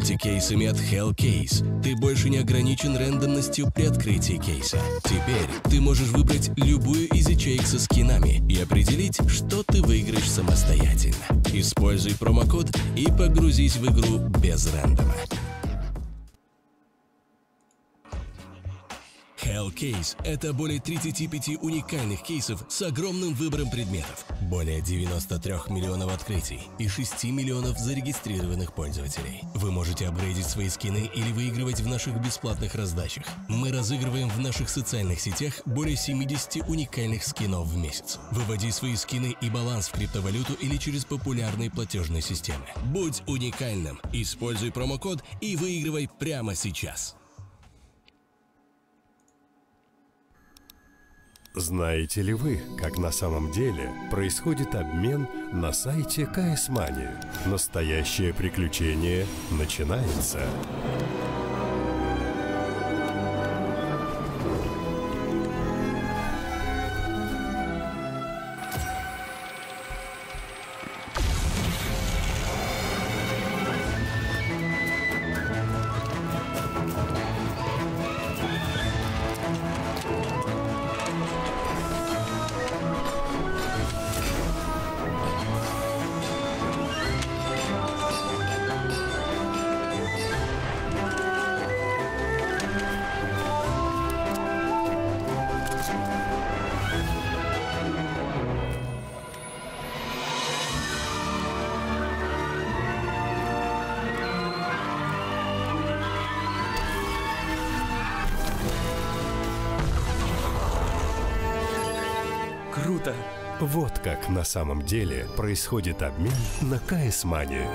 мультикейсами от Hellcase ты больше не ограничен рандомностью при открытии кейса. Теперь ты можешь выбрать любую из ячеек со скинами и определить, что ты выиграешь самостоятельно. Используй промокод и погрузись в игру без рандома. Hellcase — это более 35 уникальных кейсов с огромным выбором предметов, более 93 миллионов открытий и 6 миллионов зарегистрированных пользователей. Вы можете апгрейдить свои скины или выигрывать в наших бесплатных раздачах. Мы разыгрываем в наших социальных сетях более 70 уникальных скинов в месяц. Выводи свои скины и баланс в криптовалюту или через популярные платежные системы. Будь уникальным, используй промокод и выигрывай прямо сейчас. Знаете ли вы, как на самом деле происходит обмен на сайте CS Money? Настоящее приключение начинается. Круто! Вот как на самом деле происходит обмен на CS Money.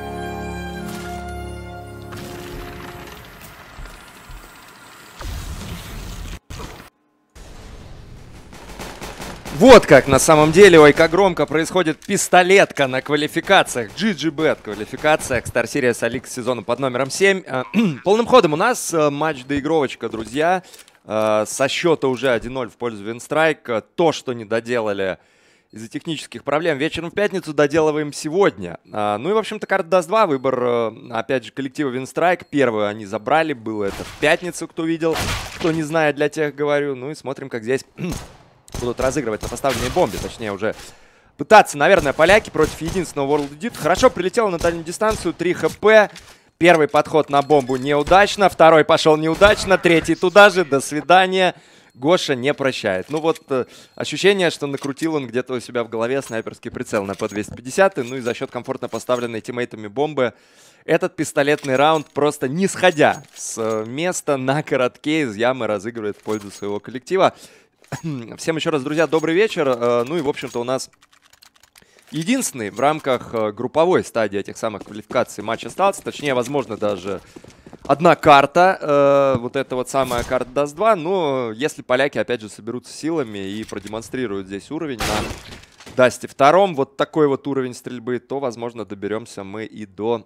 Вот как на самом деле, ой, как громко происходит пистолетка на квалификациях, GGBet квалификациях Star Series Alix сезона под номером 7. Полным ходом у нас матч-доигровочка, друзья. Со счета уже 1-0 в пользу Винстрайк. То, что не доделали из-за технических проблем, вечером в пятницу доделываем сегодня. Ну и, в общем-то, карта даст 2. Выбор, опять же, коллектива Винстрайк. Первую они забрали, было это в пятницу, кто видел, кто не знает, для тех говорю. Ну и смотрим, как здесь будут разыгрывать на поставленной бомбе, точнее уже пытаться, наверное, поляки против единственного World Edit. Хорошо прилетело на дальнюю дистанцию, 3 хп. Первый подход на бомбу неудачно, второй пошел неудачно, третий туда же, до свидания. Гоша не прощает. Ну вот ощущение, что накрутил он где-то у себя в голове снайперский прицел на P250, ну и за счет комфортно поставленной тиммейтами бомбы этот пистолетный раунд, просто не сходя с места, на коротке из ямы разыгрывает в пользу своего коллектива. Всем еще раз, друзья, добрый вечер. Ну и, в общем-то, у нас единственный в рамках групповой стадии этих самых квалификаций матч остался. Точнее, возможно, даже одна карта. Вот эта вот самая карта даст 2. Но если поляки, опять же, соберутся силами и продемонстрируют здесь уровень на Дасте втором, вот такой вот уровень стрельбы, то, возможно, доберемся мы и до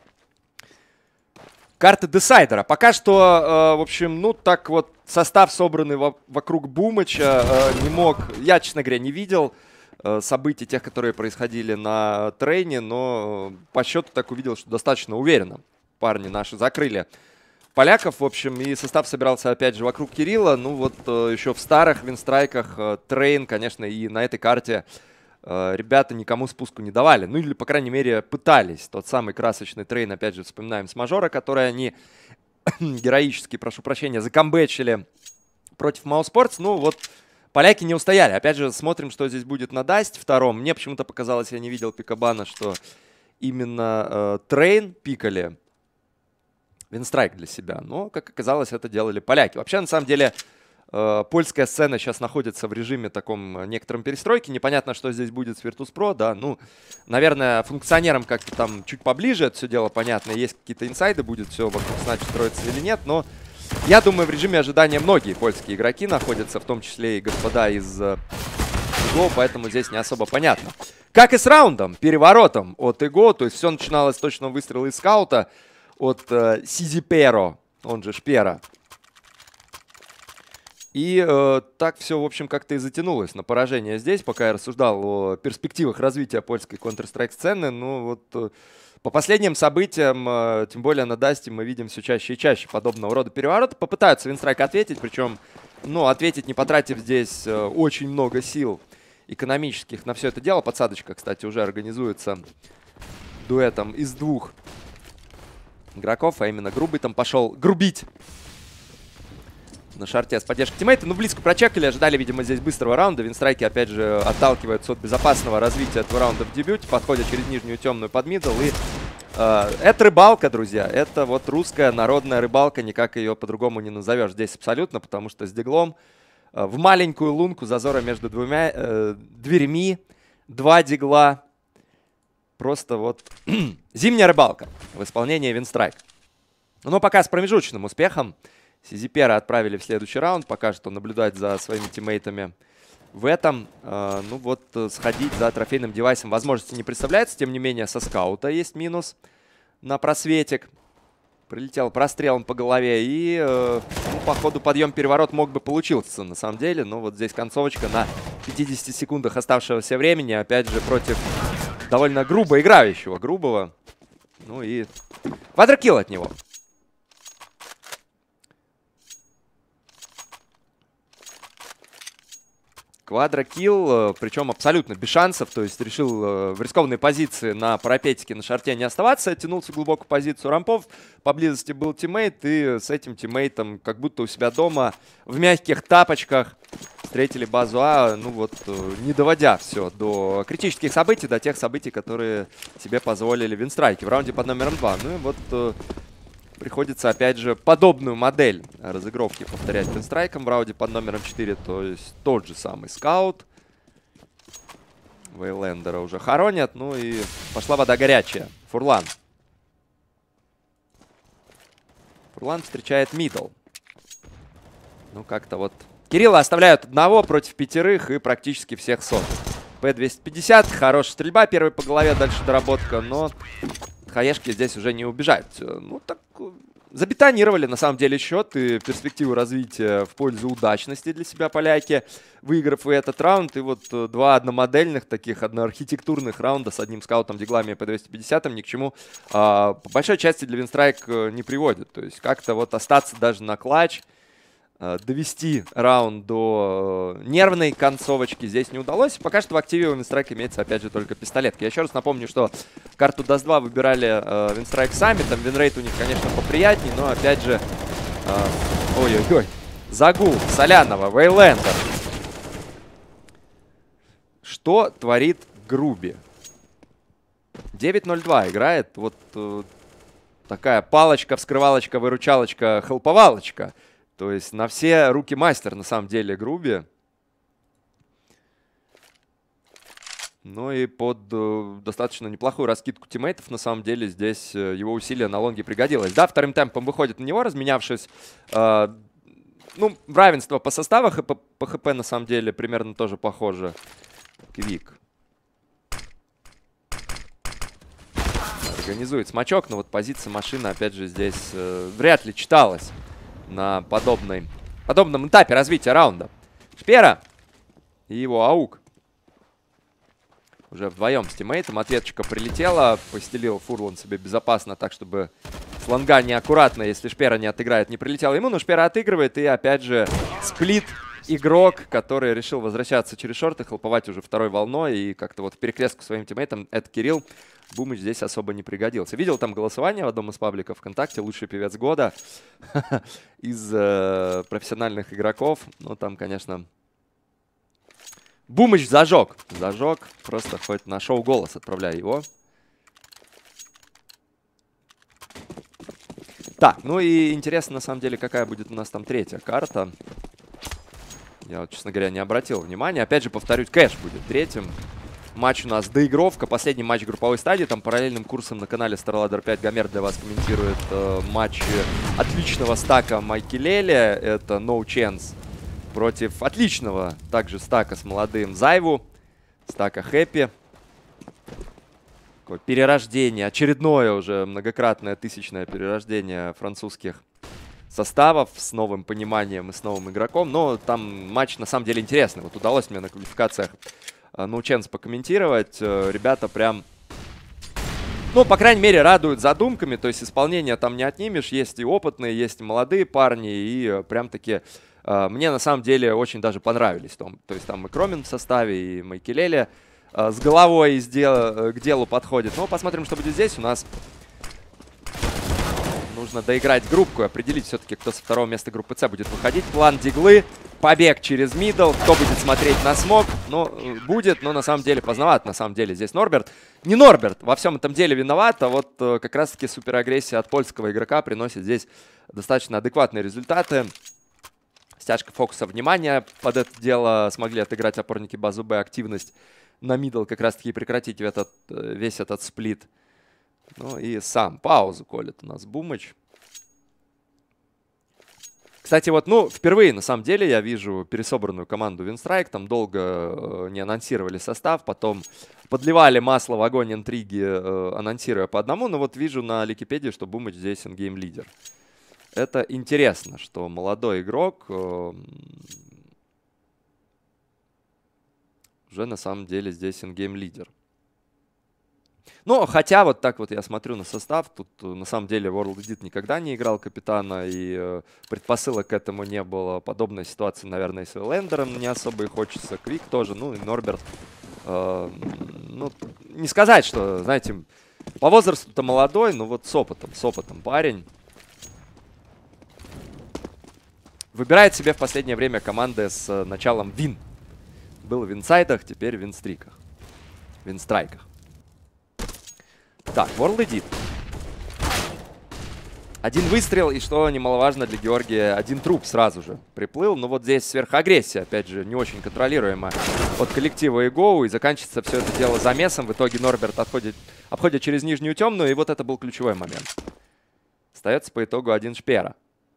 карты десайдера. Пока что, в общем, ну так вот, состав, собранный вокруг Бумыча, не мог, я, честно говоря, не видел событий тех, которые происходили на трейне, но по счету так увидел, что достаточно уверенно парни наши закрыли поляков, в общем, и состав собирался опять же вокруг Кирилла. Ну вот еще в старых винстрайках трейн, конечно, и на этой карте ребята никому спуску не давали. Ну или, по крайней мере, пытались. Тот самый красочный трейн, опять же, вспоминаем с мажора, который они героически, прошу прощения, закамбэчили против Мауспортс. Ну вот поляки не устояли. Опять же, смотрим, что здесь будет на Дасте втором. Мне почему-то показалось, я не видел пикабана, что именно трейн пикали Винстрайк для себя. Но, как оказалось, это делали поляки. Вообще, на самом деле, польская сцена сейчас находится в режиме таком некотором перестройки. Непонятно, что здесь будет с Virtus.pro, да. Ну, наверное, функционерам как-то там чуть поближе это все дело понятно. Есть какие-то инсайды, будет все вокруг Снайпа строиться или нет. Но я думаю, в режиме ожидания многие польские игроки находятся, в том числе и господа из ИГО, поэтому здесь не особо понятно. Как и с раундом, переворотом от ИГО, то есть все начиналось с точного выстрела из скаута от Сизиперо, он же Шпера. И так все, в общем, как-то и затянулось на поражение здесь, пока я рассуждал о перспективах развития польской Counter-Strike сцены. Ну вот по последним событиям, тем более на Дасте, мы видим все чаще и чаще подобного рода перевороты. Попытаются Винстрайк ответить, причем, ну, ответить, не потратив здесь очень много сил экономических на все это дело. Подсадочка, кстати, уже организуется дуэтом из двух игроков, а именно Грубый там пошел грубить на шарте с поддержкой тиммейта. Ну, близко прочекали, ожидали, видимо, здесь быстрого раунда. Винстрайки, опять же, отталкиваются от безопасного развития этого раунда в дебюте, подходят через нижнюю темную под мидл. И это рыбалка, друзья. Это вот русская народная рыбалка, никак ее по-другому не назовешь здесь абсолютно, потому что с диглом в маленькую лунку зазора между двумя дверьми, 2 дигла. Просто вот зимняя рыбалка в исполнении Винстрайк. Но пока с промежуточным успехом. Сизипера отправили в следующий раунд. Пока что наблюдать за своими тиммейтами в этом. Ну вот, сходить за трофейным девайсом возможности не представляется. Тем не менее, со скаута есть минус на просветик. Прилетел прострелом по голове. И, ну, по ходу подъем-переворот мог бы получиться на самом деле. Но вот здесь концовочка на 50 секундах оставшегося времени. Опять же, против довольно грубо играющего Грубого. Ну и квадрокилл от него. Квадрокилл, причем абсолютно без шансов, то есть решил в рискованной позиции на парапетике на шарте не оставаться, тянулся в глубокую позицию рампов, поблизости был тиммейт, и с этим тиммейтом как будто у себя дома в мягких тапочках встретили базу А, ну вот, не доводя все до критических событий, до тех событий, которые себе позволили Винстрайки в раунде под номером 2. Ну и вот приходится, опять же, подобную модель разыгровки повторять Винстрайком в раунде под номером 4. То есть тот же самый скаут. Вейлендера уже хоронят. Ну и пошла вода горячая. Фурлан. Фурлан встречает мидл. Ну как-то вот. Кирилла оставляют одного против 5 и практически всех сот. П-250. Хорошая стрельба. Первый по голове, дальше доработка. Но хаешки здесь уже не убежают. Ну так забетонировали на самом деле счет и перспективу развития в пользу удачности для себя поляки, выиграв и этот раунд. И вот 2 одномодельных таких одноархитектурных раунда с одним скаутом, диглами и П-250 ни к чему по большой части для Винстрайк не приводит. То есть как-то вот остаться даже на клатч, довести раунд до нервной концовочки здесь не удалось. Пока что в активе у Винстрайк имеется, опять же, только пистолетка. Я еще раз напомню, что карту Dust 2 выбирали Винстрайк сами. Там винрейт у них, конечно, поприятней, но, опять же, ой-ой-ой, загул Солянова, Вейлендер. Что творит Груби? 9-0-2 играет. Вот такая палочка, вскрывалочка, хелповалочка. То есть на все руки мастер, на самом деле, Груби. Ну и под достаточно неплохую раскидку тиммейтов, на самом деле, здесь его усилия на лонге пригодилось. Да, вторым темпом выходит на него, разменявшись. Ну, равенство по составах и по ХП, на самом деле, примерно тоже похоже. Квик организует смачок, но вот позиция машины, опять же, здесь вряд ли читалась на подобном этапе развития раунда. Шпера и его Аук уже вдвоем с тиммейтом. Ответчика прилетела, постелил Фурлан себе безопасно так, чтобы с лонга неаккуратно, если Шпера не отыграет, не прилетела ему. Но Шпера отыгрывает, и опять же сплит игрок, который решил возвращаться через шорты, хелповать уже второй волной. И как-то вот в перекрестку своим тиммейтам, это Кирилл, Бумыч здесь особо не пригодился. Видел там голосование в одном из пабликов ВКонтакте, лучший певец года из профессиональных игроков. Ну там, конечно, Бумыч зажег. Зажег, просто хоть на шоу «Голос» отправляй его. Так, ну и интересно, на самом деле, какая будет у нас там третья карта. Я вот, честно говоря, не обратил внимания. Опять же, повторюсь, кэш будет третьим. Матч у нас доигровка, последний матч групповой стадии. Там параллельным курсом на канале StarLadder 5 Гомер для вас комментирует матч отличного стака Майкелеле. Это No Chance против отличного также стака с молодым Зайву. Стака Хэппи. Такое перерождение, очередное уже многократное тысячное перерождение французских составов, с новым пониманием и с новым игроком. Но там матч на самом деле интересный. Вот удалось мне на квалификациях наученс покомментировать. Ребята прям, ну, по крайней мере, радуют задумками. То есть исполнение там не отнимешь. Есть и опытные, есть и молодые парни. И прям-таки мне на самом деле очень даже понравились. То есть там и Кромин в составе, и Майкелеле с головой к делу подходит. Но посмотрим, что будет здесь. У нас нужно доиграть группку и определить все-таки, кто со второго места группы С будет выходить. План Диглы. Побег через мидл. Кто будет смотреть на смог? Ну, будет, но на самом деле поздновато. На самом деле здесь Норберт. Не Норберт во всем этом деле виноват, а вот как раз-таки суперагрессия от польского игрока приносит здесь достаточно адекватные результаты. Стяжка фокуса внимания под это дело смогли отыграть опорники базы Б. Активность на мидл как раз-таки прекратить весь этот сплит. Ну и сам паузу колет у нас Бумыч. Кстати, вот, ну, впервые, на самом деле, я вижу пересобранную команду Винстрайк. Там долго не анонсировали состав, потом подливали масло в огонь интриги, анонсируя по одному. Но вот вижу на Википедии, что Бумыч здесь ингейм лидер. Это интересно, что молодой игрок уже на самом деле здесь ингейм лидер. Ну, хотя вот так вот я смотрю на состав, тут на самом деле World Edit никогда не играл капитана, и предпосылок к этому не было. Подобная ситуация, наверное, и с Лендером не особо и хочется. Квик тоже, ну и Норберт. Ну, не сказать, что, знаете, по возрасту-то молодой, но вот с опытом парень. Выбирает себе в последнее время команды с началом вин. Был в винсайдах, теперь в винстриках. Винстрайках. Так, World Edit. Один выстрел, и что немаловажно для Георгия, один труп сразу же приплыл. Но вот здесь сверхагрессия, опять же, не очень контролируемая от коллектива ИГОУ. И заканчивается все это дело замесом. В итоге Норберт обходит через нижнюю темную. И вот это был ключевой момент. Остается по итогу один Шпера.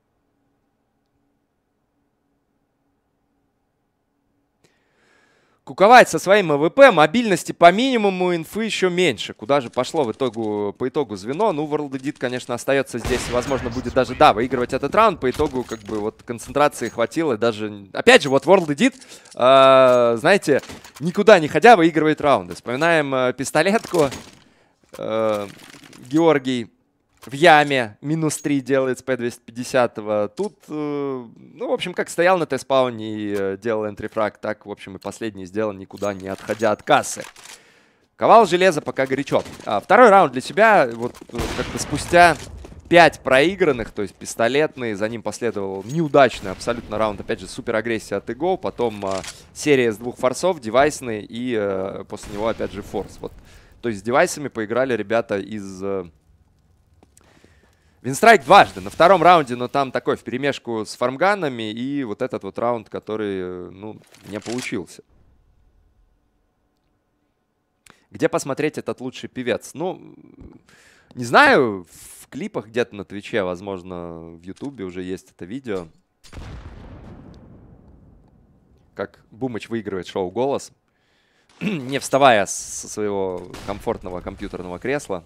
Куковать со своим АВП, мобильности по минимуму, инфы еще меньше. Куда же пошло по итогу звено? Ну, World Edit, конечно, остается здесь. Возможно, будет даже, да, выигрывать этот раунд. По итогу, как бы, вот концентрации хватило. Даже, опять же, вот World Edit, знаете, никуда не ходя, выигрывает раунды. Вспоминаем пистолетку. Георгий в яме. -3 делает с P250. Тут, ну, в общем, как стоял на тест-спауне и делал энтрифраг, так, в общем, и последний сделан, никуда не отходя от кассы. Ковал железо пока горячо. Второй раунд для себя, вот как-то спустя 5 проигранных, то есть пистолетный, за ним последовал неудачный абсолютно раунд, опять же, суперагрессия от ИГО, потом серия с 2 форсов, девайсный и после него, опять же, форс. Вот. То есть с девайсами поиграли ребята из... Винстрайк дважды. На втором раунде, но там такой вперемешку с фармганами. И вот этот вот раунд, который, ну, не получился. Где посмотреть этот лучший певец? Ну, не знаю, в клипах где-то на Твиче, возможно, в Ютубе уже есть это видео. Как Бумыч выигрывает шоу «Голос», не вставая со своего комфортного компьютерного кресла.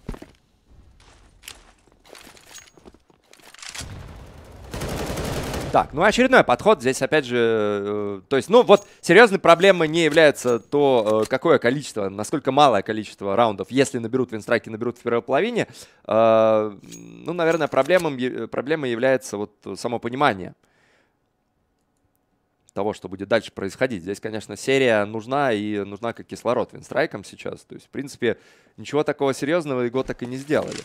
Так, ну очередной подход. Здесь опять же, то есть, ну вот серьезной проблемой не является то, какое количество, насколько малое количество раундов, если наберут винстрайки, наберут в первой половине. Ну, наверное, проблемой является вот само понимание того, что будет дальше происходить. Здесь, конечно, серия нужна и нужна как кислород винстрайкам сейчас. То есть, в принципе, ничего такого серьезного ИГО так и не сделали.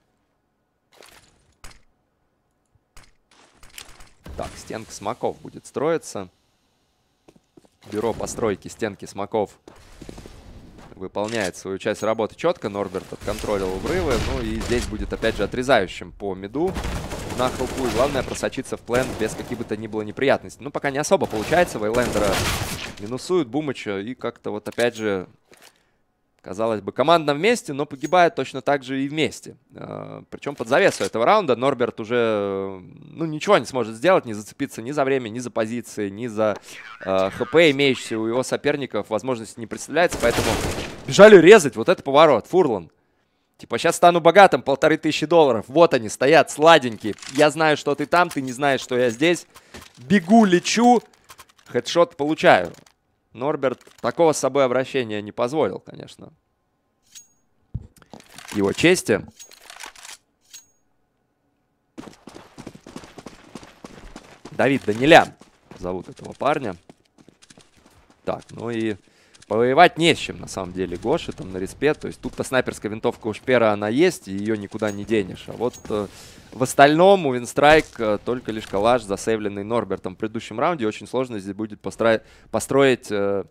Так, стенка смоков будет строиться. Бюро постройки стенки смоков выполняет свою часть работы четко. Норберт отконтролил обрывы. Ну и здесь будет опять же отрезающим по миду на хелпу. И главное просочиться в плен без каких бы то ни было неприятностей. Ну пока не особо получается. Вейлендера минусуют Бумыча. И как-то вот опять же, казалось бы, командно вместе, но погибает точно так же и вместе. Причем под завесу этого раунда Норберт уже, ну, ничего не сможет сделать, не зацепиться ни за время, ни за позиции, ни за ХП, имеющиеся у его соперников, возможности не представляется. Поэтому бежали резать. Вот это поворот. Фурлан Типа, сейчас стану богатым, $1500. Вот они стоят, сладенькие. Я знаю, что ты там, ты не знаешь, что я здесь. Бегу, лечу. Хедшот получаю. Норберт такого с собой обращения не позволил, конечно. Его чести. Давид Данилян зовут этого парня. Так, ну и повоевать не с чем, на самом деле, Гоши там на респе. То есть тут-то снайперская винтовка у Шпера, она есть, и ее никуда не денешь. А вот в остальном у Винстрайк только лишь калаш, засейвленный Норбертом в предыдущем раунде. Очень сложно здесь будет построить...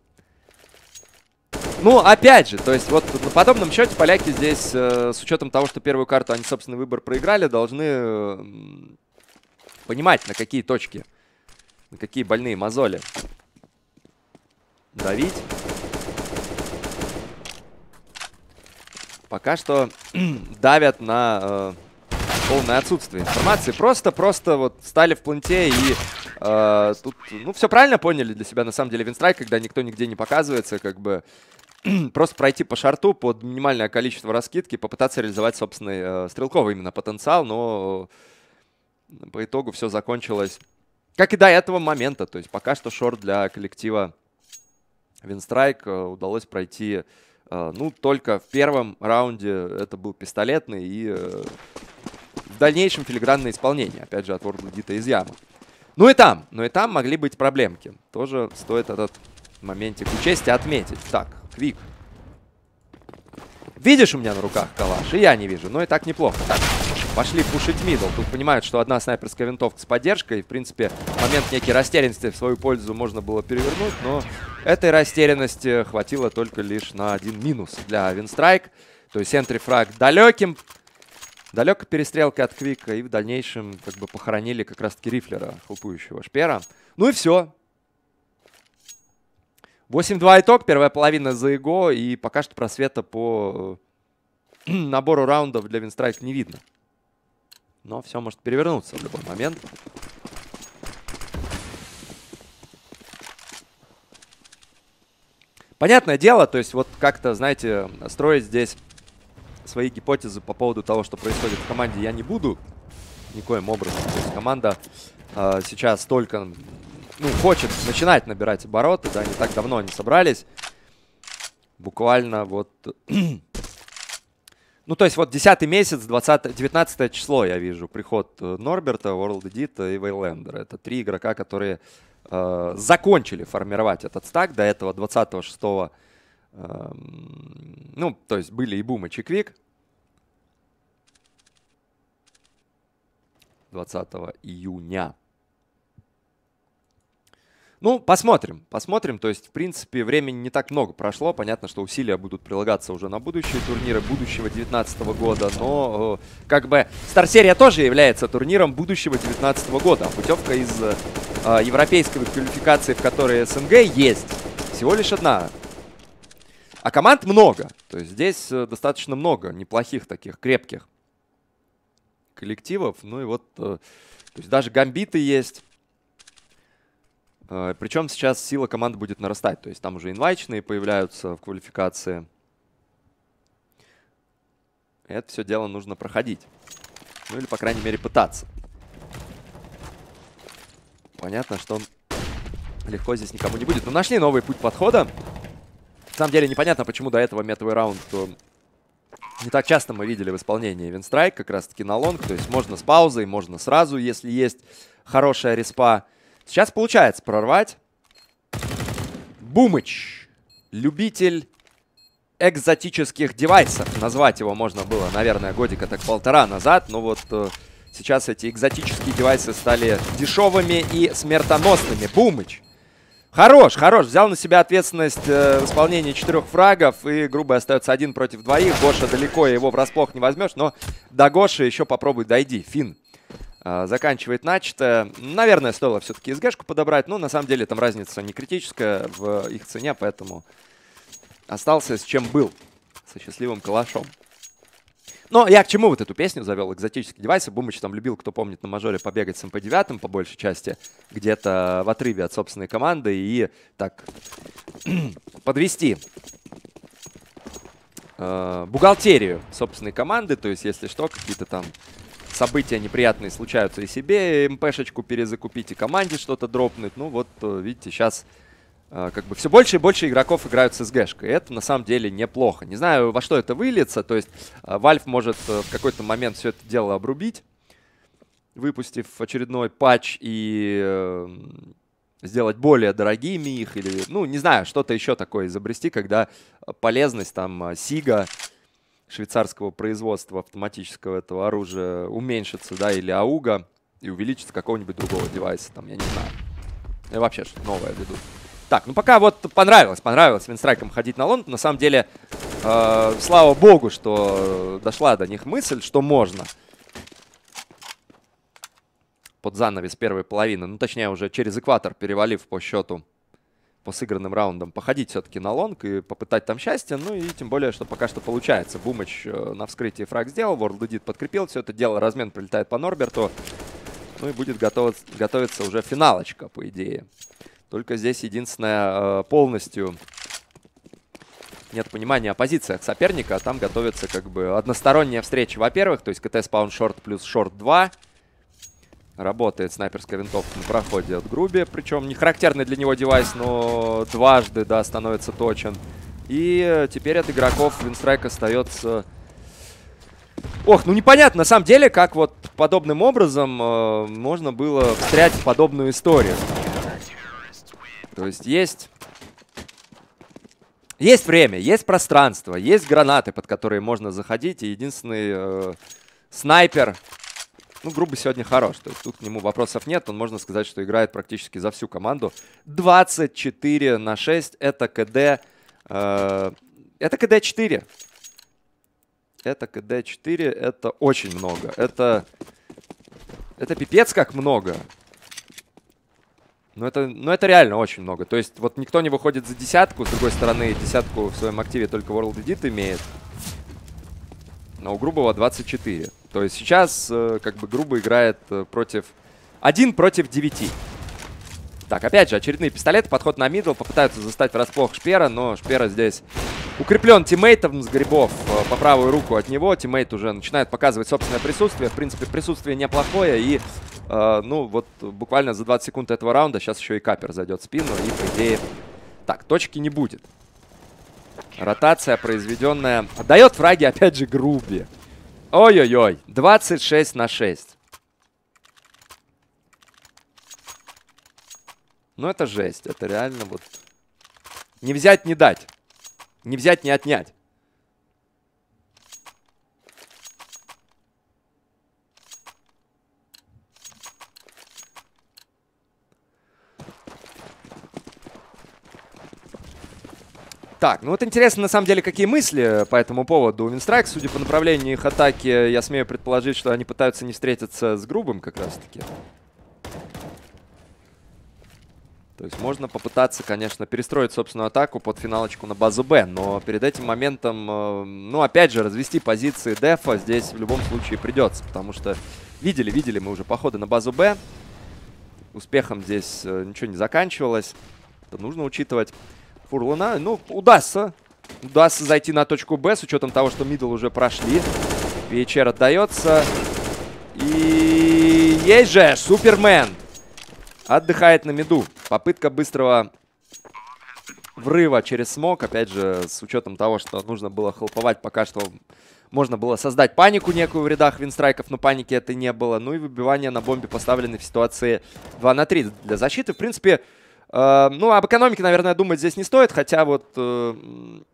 Ну, опять же, то есть вот на подобном счете поляки здесь, с учетом того, что первую карту они собственный выбор проиграли, должны понимать, на какие точки, на какие больные мозоли давить. Пока что давят на полное отсутствие информации. Просто вот стали в планте и тут, ну, все правильно поняли для себя, на самом деле, Винстрайк, когда никто нигде не показывается, как бы просто пройти по шарту под минимальное количество раскидки, попытаться реализовать собственный стрелковый именно потенциал, но по итогу все закончилось, как и до этого момента. То есть пока что шорт для коллектива Винстрайк удалось пройти, ну, только в первом раунде. Это был пистолетный и в дальнейшем филигранное исполнение, опять же, от Вордлдита из ямы. Ну и там могли быть проблемки. Тоже стоит этот моментик учесть и отметить. Так, Квик. Видишь у меня на руках калаш? И я не вижу, но и так неплохо. Так, пошли пушить мидл. Тут понимают, что одна снайперская винтовка с поддержкой. В принципе, момент некой растерянности в свою пользу можно было перевернуть, но этой растерянности хватило только лишь на один минус для Винстрайк. То есть энтрифраг далеким. Далекая перестрелка от Квика, и в дальнейшем как бы похоронили как раз-таки рифлера, хлопующего Шпера. Ну и все. 8-2 итог, первая половина за ИГО, и пока что просвета по набору раундов для Винстрайк не видно. Но все может перевернуться в любой момент. Понятное дело, то есть вот как-то, знаете, строить здесь свои гипотезы по поводу того, что происходит в команде, я не буду никоим образом. То есть команда сейчас только, ну, хочет начинать набирать обороты, да, не так давно они собрались. Буквально вот... Ну, то есть вот 10-й месяц, 19 число я вижу приход Норберта, Вордлдита и Вейлендера. Это три игрока, которые закончили формировать этот стак. До этого 26-го, ну, то есть были и Бумыч, и Квик. 20 июня. Ну, посмотрим. Посмотрим. То есть, в принципе, времени не так много прошло. Понятно, что усилия будут прилагаться уже на будущие турниры будущего 2019 года. Но, как бы, Стар-серия тоже является турниром будущего 2019 года. Путевка из европейской квалификации, в которой СНГ, есть всего лишь одна. А команд много. То есть, здесь достаточно много неплохих таких крепких коллективов. Ну и вот, то есть, даже гамбиты есть. Причем сейчас сила команды будет нарастать. То есть там уже инвайчные появляются в квалификации. Это все дело нужно проходить. Ну или, по крайней мере, пытаться. Понятно, что легко здесь никому не будет. Но нашли новый путь подхода. На самом деле непонятно, почему до этого метовый раунд не так часто мы видели в исполнении Винстрайк. Как раз-таки на лонг. То есть можно с паузой, можно сразу, если есть хорошая респа. Сейчас получается прорвать. Бумыч. Любитель экзотических девайсов. Назвать его можно было, наверное, годика так полтора назад. Но вот сейчас эти экзотические девайсы стали дешевыми и смертоносными. Бумыч. Хорош, хорош. Взял на себя ответственность в исполнении 4 фрагов. И грубо остается 1 против 2. Гоша далеко, его врасплох не возьмешь. Но до Гоши еще попробуй дойди. Фин заканчивает начатое. Наверное, стоило все-таки СГшку подобрать. Но на самом деле там разница не критическая в их цене. Поэтому остался с чем был. Со счастливым калашом. Но я к чему вот эту песню завел? Экзотические девайсы. Бумыч там любил, кто помнит, на мажоре побегать с МП-9 по большей части. Где-то в отрыве от собственной команды. И так подвести бухгалтерию собственной команды. То есть, если что, какие-то там события неприятные случаются и себе МПшечку перезакупить, и команде что-то дропнуть. Ну вот, видите, сейчас как бы все больше и больше игроков играют с СГшкой. Это на самом деле неплохо. Не знаю, во что это выльется. То есть Valve может в какой-то момент все это дело обрубить, выпустив очередной патч и сделать более дорогими их. Или, ну, не знаю, что-то еще такое изобрести, когда полезность там Сига, швейцарского производства автоматического этого оружия, уменьшится, да, или Ауга, и увеличится какого-нибудь другого девайса, там, я не знаю. И вообще что-то новое ведут. Так, ну пока вот понравилось Винстрайкам ходить на лон. На самом деле, слава богу, что дошла до них мысль, что можно под занавес первой половины, ну точнее уже через экватор, перевалив по счету, по сыгранным раундам, походить все-таки на лонг и попытать там счастье. Ну и тем более, что пока что получается. Бумыч на вскрытии фраг сделал, World Edit подкрепил все это дело, размен прилетает по Норберту. Ну и будет готовиться уже финалочка, по идее. Только здесь единственное, полностью нет понимания о позициях соперника. Там готовится как бы односторонняя встреча, во-первых. То есть КТ спаун шорт плюс шорт 2. Работает снайперская винтовка на проходе от Груби. Причем не характерный для него девайс, но дважды, да, становится точен. И теперь от игроков Винстрайк остается... Ох, ну непонятно на самом деле, как вот подобным образом можно было встрять в подобную историю. То есть есть время, есть пространство, есть гранаты, под которые можно заходить. И единственный снайпер, ну, грубо сегодня хорош. То есть тут к нему вопросов нет. Он, можно сказать, что играет практически за всю команду. 24/6. Это КД. Это КД-4. Это КД-4. Это очень много. Это пипец как много. Но это реально очень много. То есть вот никто не выходит за десятку. С другой стороны, десятку в своем активе только World Edit имеет. Но у Грубого 24. То есть сейчас как бы Грубо играет против... 1 против 9. Так, опять же, очередные пистолеты. Подход на мидл. Попытаются застать врасплох Шпера. Но Шпера здесь укреплен тиммейтом с Грибов по правую руку от него. Тиммейт уже начинает показывать собственное присутствие. В принципе, присутствие неплохое. И, ну, вот буквально за 20 секунд этого раунда сейчас еще и Капер зайдет в спину. И, по идее... Так, точки не будет. Ротация произведенная. Отдает фраги, опять же, Груби. Ой-ой-ой. 26/6. Ну, это жесть. Это реально вот... Не взять, не дать. Не взять, не отнять. Так, ну вот интересно, на самом деле, какие мысли по этому поводу у Винстрайк. Судя по направлению их атаки, я смею предположить, что они пытаются не встретиться с Грубым как раз-таки. То есть можно попытаться, конечно, перестроить собственную атаку под финалочку на базу Б. Но перед этим моментом, ну, опять же, развести позиции дефа здесь в любом случае придется. Потому что видели мы уже походы на базу Б. Успехом здесь ничего не заканчивалось. Это нужно учитывать. Фурлана, ну, удастся зайти на точку Б, с учетом того, что мидл уже прошли. VHR отдается. И есть же, Супермен отдыхает на миду. Попытка быстрого врыва через смог. Опять же, с учетом того, что нужно было хелповать, пока что можно было создать панику некую в рядах Винстрайков, но паники это не было. Ну и выбивание на бомбе поставлены в ситуации 2/3 для защиты. В принципе... ну, об экономике, наверное, думать здесь не стоит, хотя вот... ну,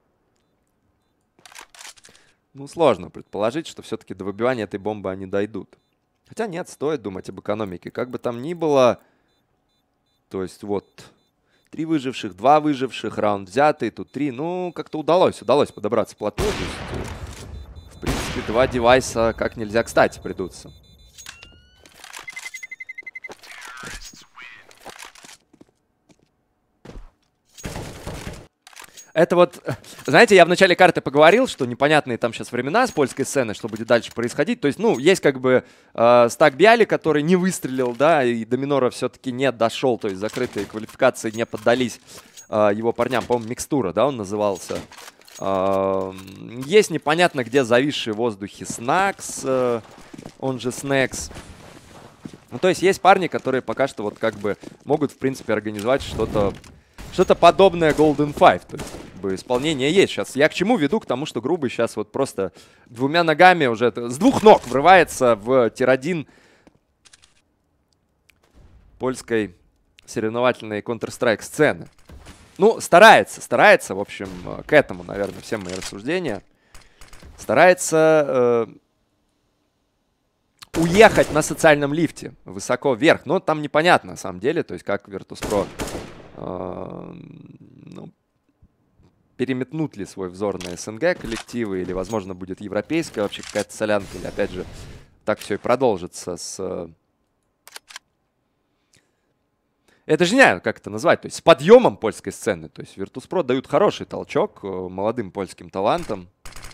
сложно предположить, что все-таки до выбивания этой бомбы они дойдут. Хотя нет, стоит думать об экономике. Как бы там ни было, то есть вот 3 выживших, 2 выживших, раунд взятый, тут 3. Ну, как-то удалось подобраться вплотную. То есть, в принципе, 2 девайса как нельзя кстати придутся. Это вот, знаете, я в начале карты поговорил, что непонятные там сейчас времена с польской сцены, что будет дальше происходить. То есть, ну, есть как бы стак Бяли, который не выстрелил, да, и до минора все-таки не дошел, то есть закрытые квалификации не поддались его парням. По-моему, Микстура, да, он назывался. Есть непонятно где зависший в воздухе Снакс, он же Снекс. Ну, то есть парни, которые пока что вот как бы могут, в принципе, организовать что-то подобное Golden Five. То есть как бы исполнение есть сейчас. Я к чему веду? К тому, что Грубый сейчас вот просто двумя ногами уже, с двух ног врывается в тир-1 польской соревновательной Counter-Strike сцены. Ну, старается, в общем, к этому, наверное, все мои рассуждения. Старается уехать на социальном лифте высоко вверх. Но там непонятно, на самом деле, то есть как Virtus.pro ну, переметнут ли свой взор на СНГ коллективы, или, возможно, будет европейская вообще какая-то солянка, или, опять же, так все и продолжится с... Это же не знаю, как это назвать, то есть с подъемом польской сцены. То есть Virtus.pro дают хороший толчок молодым польским талантам.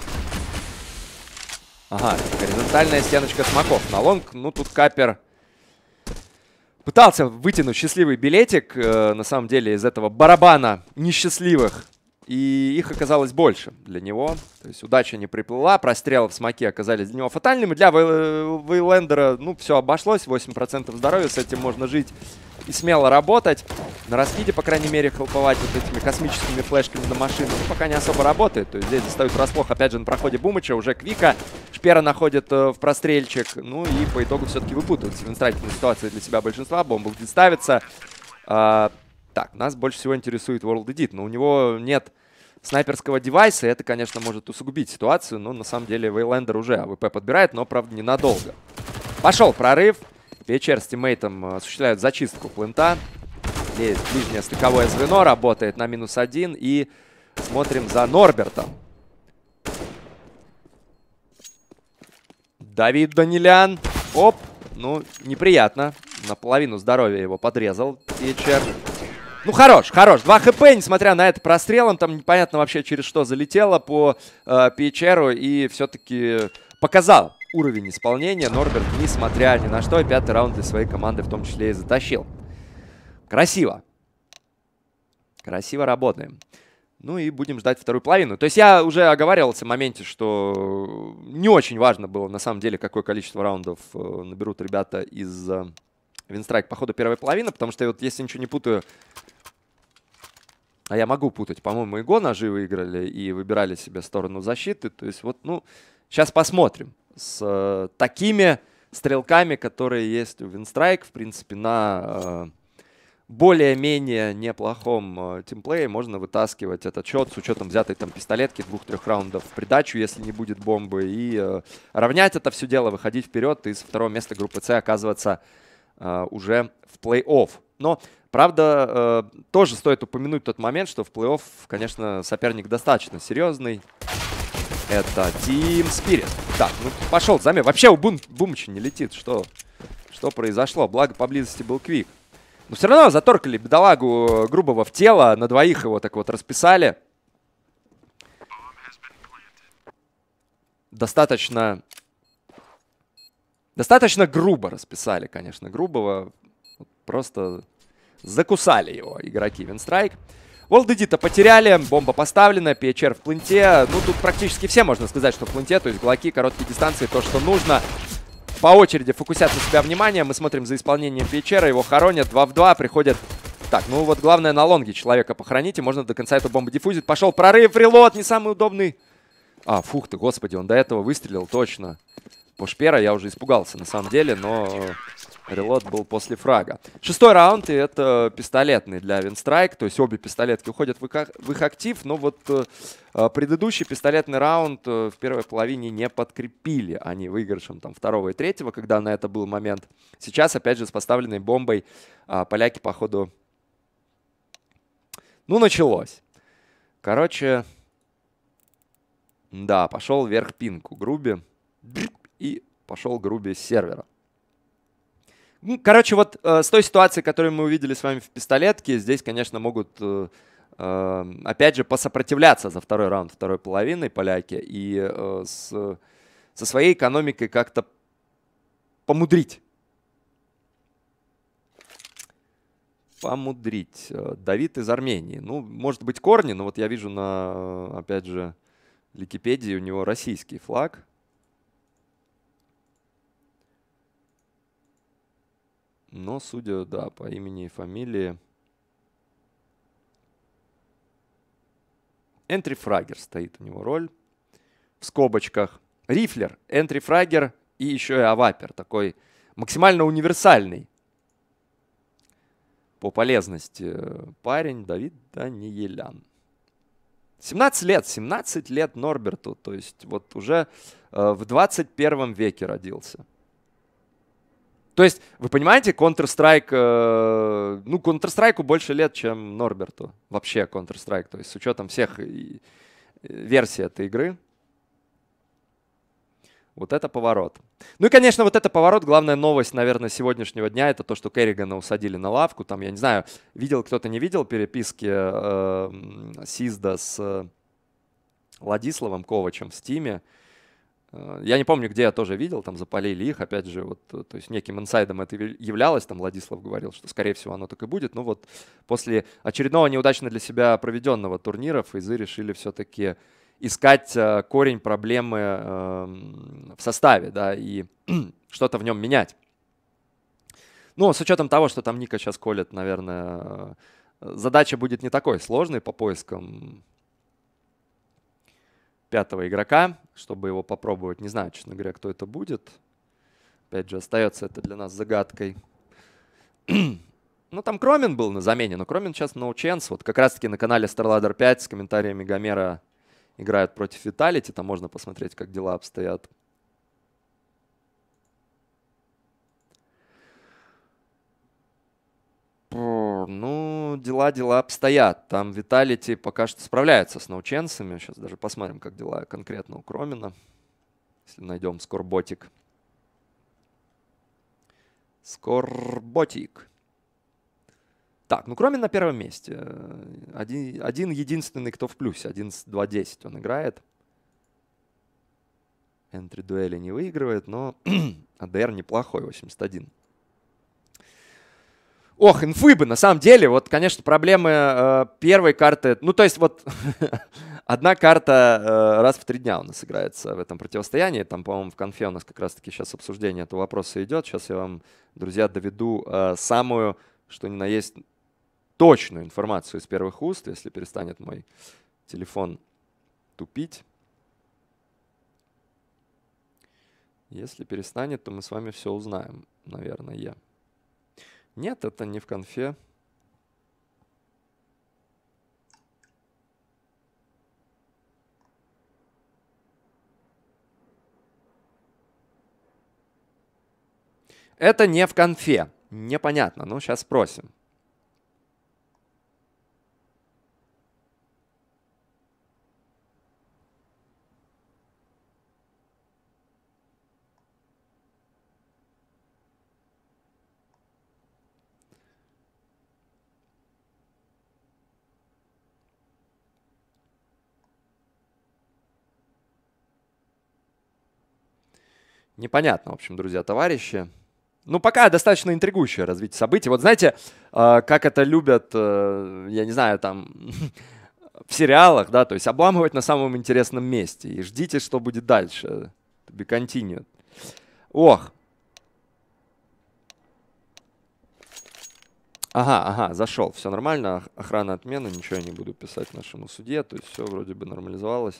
Ага, горизонтальная стеночка смоков на лонг. Ну, тут Капер пытался вытянуть счастливый билетик, на самом деле, из этого барабана несчастливых. И их оказалось больше для него. То есть удача не приплыла, прострелы в смоке оказались для него фатальными. Для Вейлендера, ну, все обошлось, 8% здоровья, с этим можно жить и смело работать. На раскиде, по крайней мере, хелповать вот этими космическими флешками на машину, ну, пока не особо работает. То есть здесь застают врасплох, опять же, на проходе Бумыча, уже Квика. Шпера находит в прострельчик. Ну и по итогу все-таки выпутываются в инстрайтной ситуации для себя большинства. Бомба где ставится. Так, нас больше всего интересует World Edit, но у него нет снайперского девайса, и это, конечно, может усугубить ситуацию, но на самом деле Вейлендер уже АВП подбирает, но, правда, ненадолго. Пошел прорыв. PHR с тиммейтом осуществляют зачистку плента. Здесь ближнее стыковое звено, работает на -1, и смотрим за Норбертом. Давид Данилян. Оп, ну, неприятно. Наполовину здоровья его подрезал PHR. Ну, хорош. 2 хп, несмотря на это прострелом. Там непонятно вообще, через что залетело по PHR. И все-таки показал уровень исполнения. Норберт, несмотря ни на что, 5-й раунд для своей команды в том числе и затащил. Красиво. Красиво работаем. Ну и будем ждать вторую половину. То есть я уже оговаривался в моменте, что не очень важно было на самом деле, какое количество раундов наберут ребята из Винстрайк по ходу первой половины. Потому что вот, если ничего не путаю, а я могу путать, по-моему, Иго ножи выиграли и выбирали себе сторону защиты. То есть вот, ну, сейчас посмотрим. С такими стрелками, которые есть у Винстрайк, в принципе, на более-менее неплохом тимплее можно вытаскивать этот счет с учетом взятой там пистолетки 2-3 раундов в придачу, если не будет бомбы, и равнять это все дело, выходить вперед и с второго места группы С оказываться уже в плей-офф. Но, правда, тоже стоит упомянуть тот момент, что в плей-офф, конечно, соперник достаточно серьезный. Это Team Spirit. Так, ну пошел замер. Вообще у Бумыча не летит. Что произошло? Благо поблизости был Квик. Но все равно заторкали бедолагу Грубого в тело. На двоих его так вот расписали. Достаточно грубо расписали, конечно, Грубого. Просто закусали его игроки Винстрайк. World Edit потеряли, бомба поставлена, PHR в пленте. Ну, тут практически все можно сказать, что в пленте. То есть глоки, короткие дистанции, то, что нужно. По очереди фокусят на себя внимание. Мы смотрим за исполнением PHR, его хоронят 2 в 2, приходят... Так, ну вот главное на лонге человека похороните, можно до конца эту бомбу диффузить. Пошел прорыв, релот, не самый удобный. А, фух ты, господи, он до этого выстрелил, точно. По Шпера я уже испугался на самом деле, но релот был после фрага. 6-й раунд, и это пистолетный для Винстрайк. То есть обе пистолетки уходят в их актив, но вот предыдущий пистолетный раунд в первой половине не подкрепили они выигрышем там 2-го и 3-го, когда на это был момент. Сейчас, опять же, с поставленной бомбой поляки, походу, ну, началось. Короче, да, пошел вверх пинг у Груби. И пошел Груби с сервера. Ну, короче, вот с той ситуацией, которую мы увидели с вами в пистолетке, здесь, конечно, могут, опять же, посопротивляться за второй раунд, второй половины поляки. И со своей экономикой как-то помудрить. помудрить. Давид из Армении. Ну, может быть, корни, но вот я вижу на, опять же, Википедии у него российский флаг. Но, судя, да, по имени и фамилии. Энтрифрагер стоит у него роль. В скобочках. Рифлер, энтрифрагер и еще и авапер. Такой максимально универсальный по полезности парень Давид Даниелян. 17 лет Норберту. То есть вот уже в 21 веке родился. То есть, вы понимаете, Counter-Strike, ну, Counter-Strike'у больше лет, чем Норберту. Вообще Counter-Strike, то есть с учетом всех версий этой игры. Вот это поворот. Ну и, конечно, вот это поворот. Главная новость, наверное, сегодняшнего дня, это то, что Керригана усадили на лавку. Там, я не знаю, видел кто-то, не видел переписки Сизда с Владиславом Ковачем в Стиме. Я не помню, где я тоже видел, там запалили их, опять же, вот, то есть неким инсайдом это являлось, там Владислав говорил, что, скорее всего, оно так и будет. Ну вот после очередного неудачно для себя проведенного турнира фейзы решили все-таки искать корень проблемы в составе, да, и что-то в нем менять. Ну, с учетом того, что там Ника сейчас колет, наверное, задача будет не такой сложной по поискам пятого игрока, чтобы его попробовать. Не знаю, честно говоря, кто это будет. Опять же, остается это для нас загадкой. Ну, там Кромин был на замене, но Кромин сейчас no chance. Вот как раз-таки на канале StarLadder 5 с комментариями Гомера играют против Vitality. Там можно посмотреть, как дела обстоят. Ну, дела обстоят. Там Vitality пока что справляется с ноученсами. Сейчас даже посмотрим, как дела конкретно у Кромина. Если найдем скорботик. Скорботик. Так, ну Кромин на первом месте. Один единственный, кто в плюсе. 11-2-10 он играет. Энтри дуэли не выигрывает, но АДР неплохой, 81. Ох, инфы бы, на самом деле, вот, конечно, проблемы первой карты, ну, то есть вот одна карта раз в 3 дня у нас играется в этом противостоянии, там, по-моему, в конфе у нас как раз-таки сейчас обсуждение этого вопроса идет, сейчас я вам, друзья, доведу самую, что ни на есть, точную информацию из первых уст, если перестанет мой телефон тупить. Если перестанет, то мы с вами все узнаем, наверное. Нет, это не в конфе. Это не в конфе. Непонятно. Ну, сейчас спросим. Непонятно, в общем, друзья, товарищи. Ну, пока достаточно интригующее развитие событий. Вот знаете, как это любят, я не знаю, там, в сериалах, да, то есть обламывать на самом интересном месте. И ждите, что будет дальше. To be continued. Ох. Ага, зашел. Все нормально. Охрана отмены. Ничего я не буду писать нашему судье. То есть все вроде бы нормализовалось.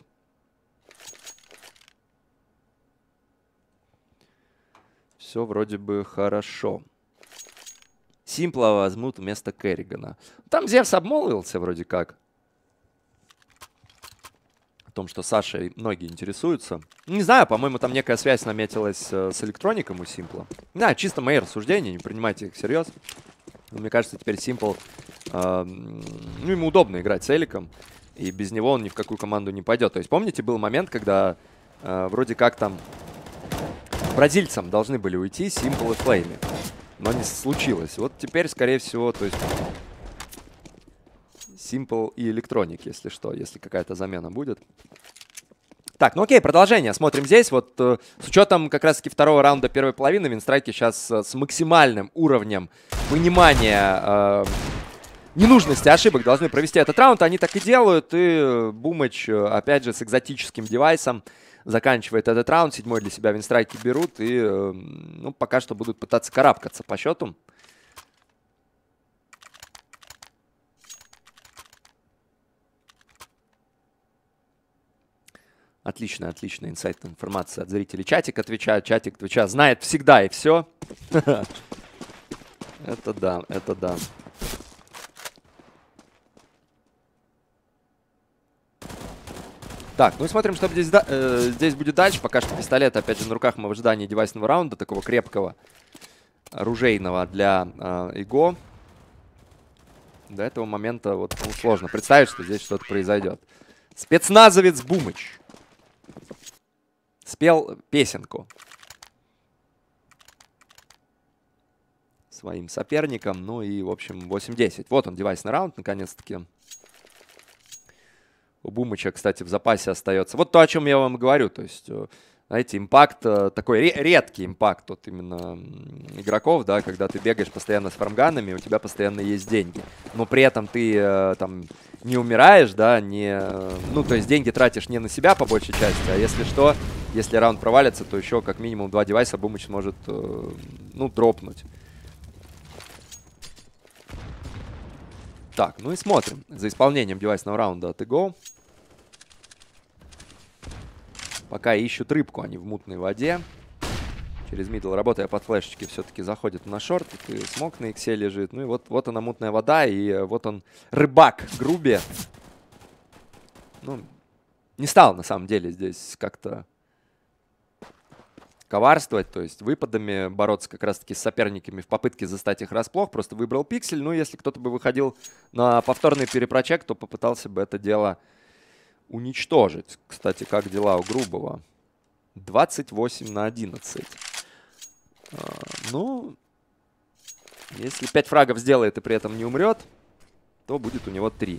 Все вроде бы хорошо. Симпла возьмут вместо Керригана. Там Зевс обмолвился вроде как. О том, что Сашей многие интересуются. Не знаю, по-моему, там некая связь наметилась с электроником у Симпла. Да, чисто мои рассуждения, не принимайте их всерьез. Но мне кажется, теперь Симпл, ну, ему удобно играть с Эликом. И без него он ни в какую команду не пойдет. То есть помните, был момент, когда вроде как там бразильцам должны были уйти Simple и Flame, но не случилось. Вот теперь, скорее всего, то есть Simple и Electronic, если что, если какая-то замена будет. Так, ну окей, продолжение. Смотрим здесь. Вот с учетом как раз-таки второго раунда первой половины, Винстрайки сейчас с максимальным уровнем понимания ненужности ошибок должны провести этот раунд. Они так и делают. И Бумыч, опять же, с экзотическим девайсом заканчивает этот раунд. 7-й для себя винстрайки берут. И ну, пока что будут пытаться карабкаться по счету. Отличная, отличная инсайт информация от зрителей. Чатик отвечает, знает всегда и все. Это да, это да. Так, ну и смотрим, что здесь будет дальше. Пока что пистолет, опять же, на руках мы в ожидании девайсного раунда, такого крепкого, оружейного для ИГО. До этого момента вот ну, сложно представить, что здесь что-то произойдет. Спецназовец Бумыч спел песенку своим соперникам. Ну и, в общем, 8-10. Вот он, девайсный раунд, наконец-таки. У Бумыча, кстати, в запасе остается. Вот то, о чем я вам говорю. То есть, знаете, импакт, такой редкий импакт вот именно игроков, да, когда ты бегаешь постоянно с фармганами, у тебя постоянно есть деньги. Но при этом ты там не умираешь, да, ну, то есть деньги тратишь не на себя по большей части, а если что, если раунд провалится, то еще как минимум 2 девайса Бумыч может, ну, дропнуть. Так, ну и смотрим за исполнением девайсного раунда от ИГО. Пока ищут рыбку, они в мутной воде. Через мидл, работая под флешечки, все-таки заходит на шорт. И смог на иксе лежит. Ну и вот она мутная вода. И вот он, рыбак Груби. Ну, не стал на самом деле здесь как-то коварствовать. То есть выпадами бороться как раз-таки с соперниками в попытке застать их врасплох. Просто выбрал пиксель. Ну, если кто-то бы выходил на повторный перепрочек, то попытался бы это дело уничтожить. Кстати, как дела у Грубого? 28/11. Ну, если 5 фрагов сделает и при этом не умрет, то будет у него 3.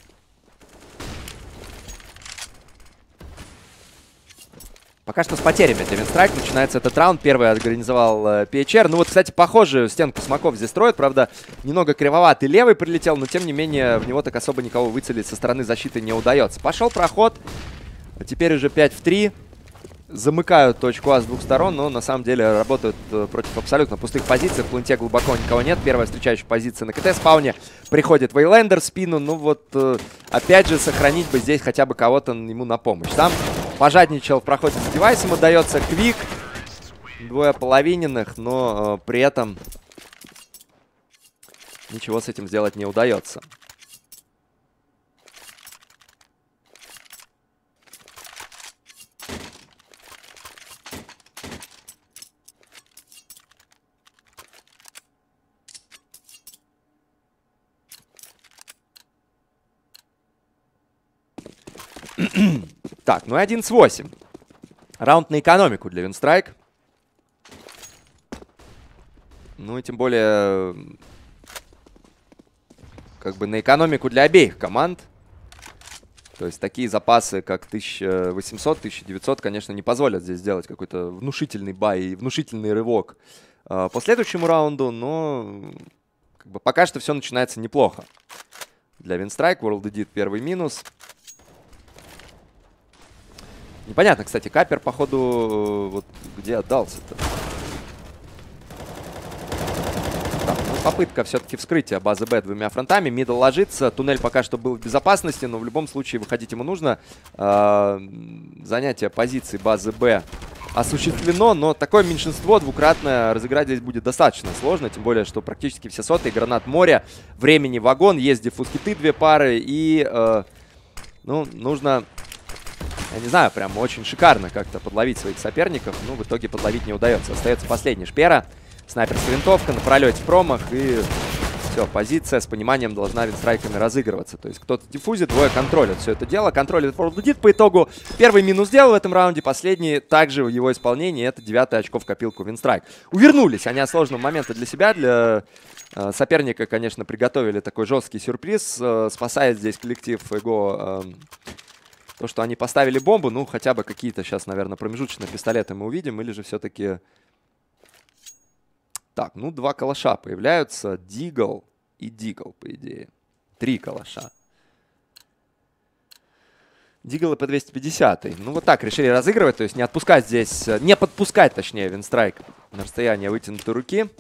Пока что с потерями для Винстрайк начинается этот раунд. Первый организовал PHR. Ну вот, кстати, похожую стенку смоков здесь строят. Правда, немного кривоватый левый прилетел, но тем не менее в него так особо никого выцелить со стороны защиты не удается. Пошел проход. Теперь уже 5 в 3. Замыкают точку А с двух сторон, но на самом деле работают против абсолютно пустых позиций. В планте глубоко никого нет. Первая встречающая позиция на КТ-спауне. Приходит Вейлендер в спину. Ну вот, опять же, сохранить бы здесь хотя бы кого-то ему на помощь. Сам пожадничал в проходе с девайсом. Отдается Квик. Двое половиненных, но при этом ничего с этим сделать не удается. Так, ну и 11-8. Раунд на экономику для Винстрайк. Ну и тем более, как бы на экономику для обеих команд. То есть такие запасы, как 1800-1900, конечно, не позволят здесь сделать какой-то внушительный бай и внушительный рывок по следующему раунду. Но как бы пока что все начинается неплохо. Для Винстрайк World Edit первый минус. Непонятно, кстати, Капер, походу, вот где отдался-то. Попытка все-таки вскрытия базы Б двумя фронтами. Мидл ложится. Туннель пока что был в безопасности, но в любом случае выходить ему нужно. Занятие позиции базы Б осуществлено, но такое меньшинство двукратное разыграть здесь будет достаточно сложно. Тем более, что практически все соты, гранат моря, времени вагон, есть диффуз-киты 2 пары. И, ну, нужно... Я не знаю, прям очень шикарно как-то подловить своих соперников. Ну, в итоге подловить не удается. Остается последний шпера. Снайперская винтовка на пролете промах. И все, позиция с пониманием должна винстрайками разыгрываться. То есть кто-то диффузит, двое контролят все это дело. Контролит World Edit по итогу. Первый минус сделал в этом раунде. Последний также в его исполнении. Это 9-е очко в копилку Винстрайк. Увернулись они от сложного момента для себя. Для соперника, конечно, приготовили такой жесткий сюрприз. Спасает здесь коллектив ИГО... То, что они поставили бомбу, ну, хотя бы какие-то сейчас, наверное, промежуточные пистолеты мы увидим. Или же все-таки... Так, ну, 2 калаша появляются. Дигл и Дигл, по идее. 3 калаша. Дигл и по 250. Ну вот так решили разыгрывать, то есть не отпускать здесь, не подпускать, точнее, Винстрайк на расстояние вытянутой руки.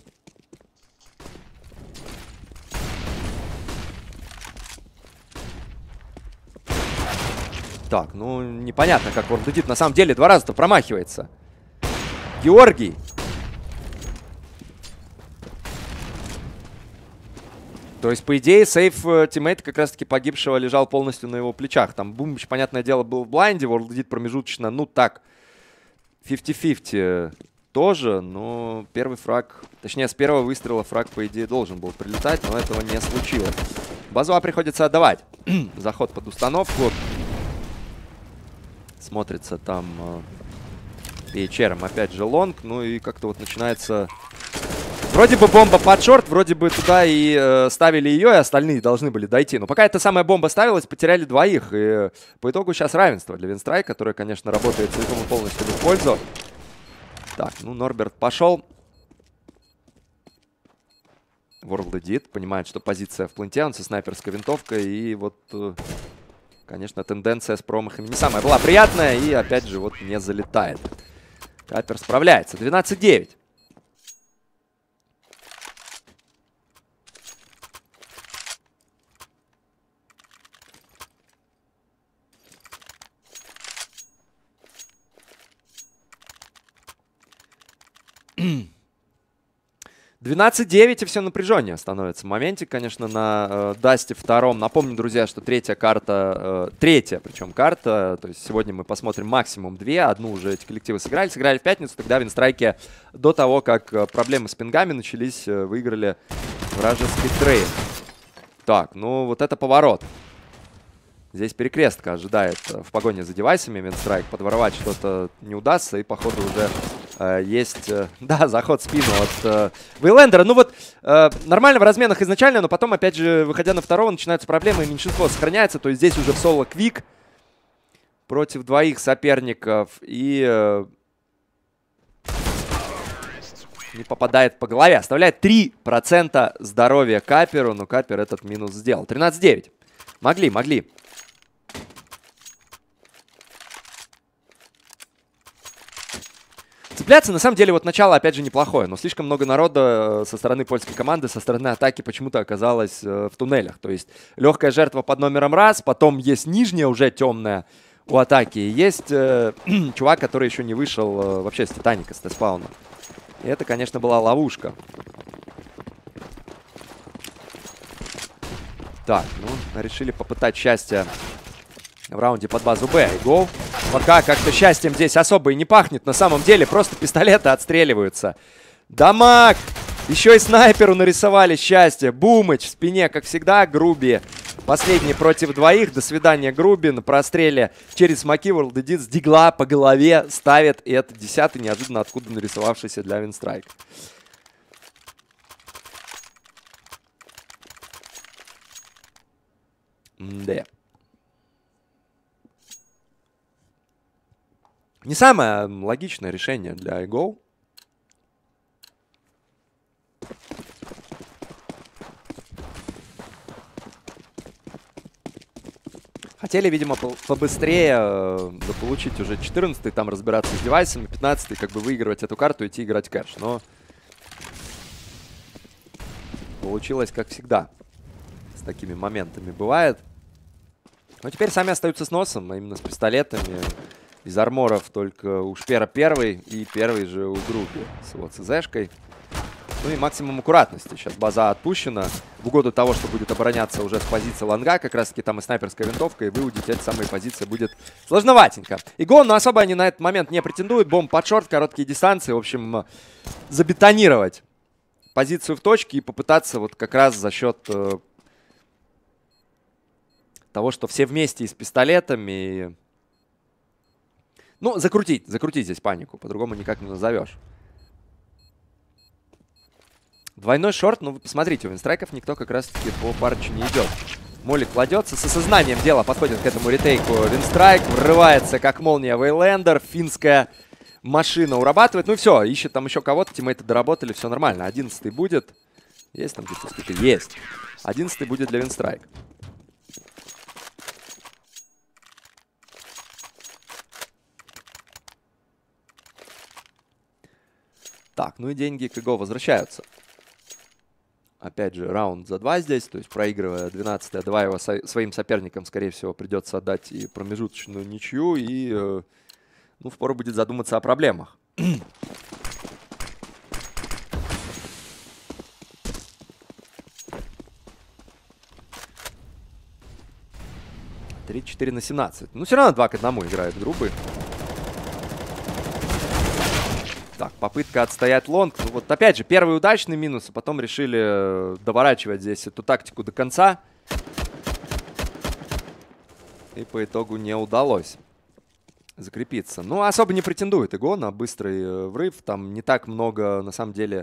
Так, ну непонятно, как World Edit на самом деле 2 раза-то промахивается. Георгий. То есть, по идее, сейф тиммейта как раз-таки погибшего лежал полностью на его плечах. Там Бумыч, понятное дело, был в блайнде, World Edit промежуточно, ну так, 50-50 тоже, но первый фраг, точнее, с первого выстрела фраг, по идее, должен был прилетать, но этого не случилось. Базу приходится отдавать. Заход под установку. Смотрится там PHR, опять же, лонг, ну и как-то вот начинается... Вроде бы бомба под шорт, вроде бы туда и ставили ее, и остальные должны были дойти. Но пока эта самая бомба ставилась, потеряли 2. И по итогу сейчас равенство для Винстрайк, которое, конечно, работает целиком и полностью в их пользу. Так, ну Норберт пошел. World Edit понимает, что позиция в пленте, он со снайперской винтовкой. И вот, конечно, тенденция с промахами не самая была приятная. И опять же, вот не залетает. Капер справляется. 12-9. «12-9» и все напряжение становится. В моменте, конечно, на Дасте втором. Напомню, друзья, что третья карта, причем карта, то есть сегодня мы посмотрим максимум 2. Одну уже эти коллективы сыграли в пятницу, тогда Винстрайки до того, как проблемы с пингами начались, выиграли вражеский трейд. Так, ну вот это поворот. Здесь перекрестка ожидает в погоне за девайсами. Винстрайк подворовать что-то не удастся, и походу уже... есть, да, заход в спину от Вейлендера. Ну вот, нормально в разменах изначально, но потом, опять же, выходя на второго, начинаются проблемы, и меньшинство сохраняется. То есть здесь уже в соло Квик против 2 соперников. И не попадает по голове. Оставляет 3% здоровья Каперу, но Капер этот минус сделал. 13-9. Могли. Цепляться, на самом деле, вот начало, опять же, неплохое, но слишком много народа со стороны польской команды, со стороны атаки почему-то оказалось в туннелях. То есть легкая жертва под номером 1, потом есть нижняя уже темная у атаки, и есть чувак, который еще не вышел вообще с Титаника, с Т-спауна. И это, конечно, была ловушка. Так, ну, решили попытать счастье в раунде под базу Б. И гол. Пока как-то счастьем здесь особо и не пахнет. На самом деле просто пистолеты отстреливаются. Дамаг! Еще и снайперу нарисовали счастье. Бумыч в спине, как всегда. Груби. Последний против 2. До свидания, Груби. На простреле через смоки World Edit с дигла по голове ставит. И это 10-й, неожиданно откуда нарисовавшийся для Винстрайк. Да. Не самое логичное решение для iGo. Хотели, видимо, побыстрее заполучить уже 14-й, там разбираться с девайсами, 15-й, как бы выигрывать эту карту, идти играть кэш. Но получилось, как всегда. С такими моментами бывает. Но теперь сами остаются с носом, а именно с пистолетами. Из арморов только у Шпера первый, и первый же у Груби с его ЦЗшкой. Ну и максимум аккуратности. Сейчас база отпущена. В угоду того, что будет обороняться уже с позиции лонга, как раз таки там и снайперская винтовка, и выудить эти самые позиции будет сложноватенько. Иго, но особо они на этот момент не претендуют. Бомб под шорт, короткие дистанции. В общем, забетонировать позицию в точке и попытаться вот как раз за счет того, что все вместе и с пистолетами... Ну, закрутить здесь панику. По-другому никак не назовешь. Двойной шорт. Ну, вы посмотрите, у Винстрайков никто как раз-таки по парчу не идет. Молик кладется. С осознанием дела подходит к этому ретейку Винстрайк. Врывается, как молния, Вейлендер. Финская машина урабатывает. Ну и все, ищет там еще кого-то. Тиммейты доработали, все нормально. 11-й будет. Есть там дефьюз-киты? Есть. 11-й будет для Винстрайк. Так, ну и деньги к ИГО возвращаются. Опять же, раунд за 2 здесь, то есть проигрывая 12-й, отдавая его своим соперникам, скорее всего, придется отдать и промежуточную ничью, и, ну, впору будет задуматься о проблемах. 34 на 17. Ну, все равно 2 к 1 играют грубы. Так, попытка отстоять лонг. Ну, вот опять же, первый удачный минус, а потом решили доворачивать здесь эту тактику до конца. И по итогу не удалось закрепиться. Ну, особо не претендует ИГО на быстрый врыв. Там не так много, на самом деле,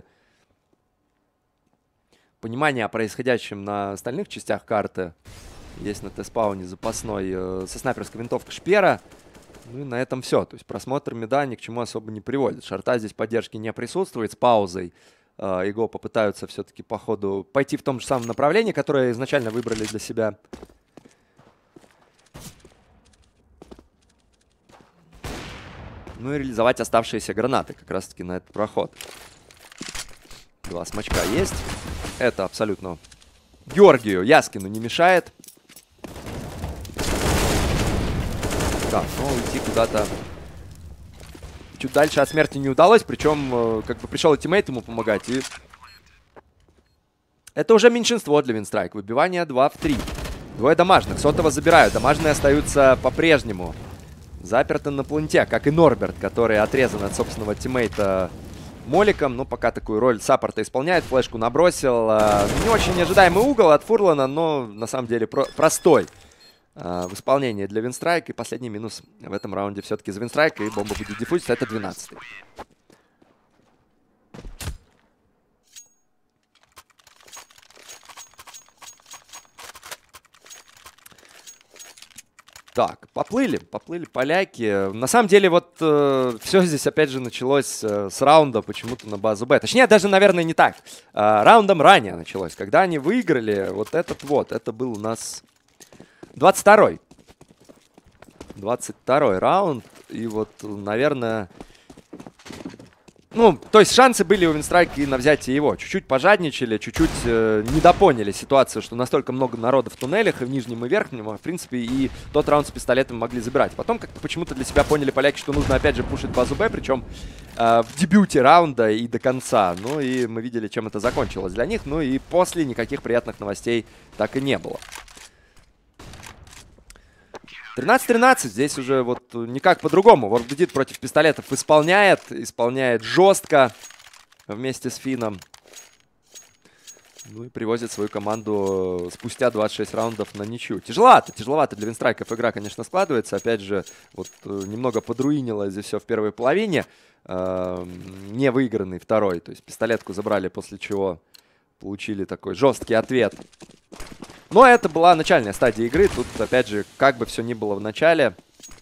понимания о происходящем на остальных частях карты. Есть на Т-спауне запасной со снайперской винтовкой Шпера. Ну и на этом все. То есть просмотр мида ни к чему особо не приводит. Шарта здесь поддержки не присутствует. С паузой ИГО попытаются все-таки по ходу пойти в том же самом направлении, которое изначально выбрали для себя. Ну и реализовать оставшиеся гранаты как раз-таки на этот проход. 2 смачка есть. Это абсолютно Георгию Яскину не мешает. Так, но уйти куда-то чуть дальше от смерти не удалось. Причем, как бы пришел и тиммейт ему помогать. И это уже меньшинство для Винстрайк. Выбивание 2 в 3. 2 домашних. Сотого забирают. Домашние остаются по-прежнему заперты на планте, как и Норберт, который отрезан от собственного тиммейта моликом. Ну, пока такую роль саппорта исполняет. Флешку набросил. Не очень ожидаемый угол от Фурлана, но на самом деле простой в исполнении для Винстрайк. И последний минус в этом раунде все-таки за Винстрайк. И бомба будет диффузиться. Это 12-й. Так, поплыли поляки. На самом деле, вот все здесь опять же началось с раунда почему-то на базу Б. Точнее, даже, наверное, не так. Раундом ранее началось. Когда они выиграли вот этот вот, это был у нас 22-й. 22-й раунд. И вот, наверное... Ну, то есть шансы были у Винстрайка и на взятие его. Чуть-чуть пожадничали, чуть-чуть недопоняли ситуацию, что настолько много народа в туннелях, и в нижнем, и верхнем. В принципе, и тот раунд с пистолетом могли забирать. Потом как-то почему-то для себя поняли поляки, что нужно опять же пушить базу Б, причем в дебюте раунда и до конца. Ну и мы видели, чем это закончилось для них. Ну и после никаких приятных новостей так и не было. 13-13, здесь уже вот никак по-другому. World Edit против пистолетов исполняет жестко вместе с Финном. Ну и привозит свою команду спустя 26 раундов на ничью. Тяжеловато для Винстрайков игра, конечно, складывается. Опять же, вот немного подруинило здесь все в первой половине. Не выигранный второй, то есть пистолетку забрали, после чего получили такой жесткий ответ. Но это была начальная стадия игры. Тут, опять же, как бы все ни было в начале,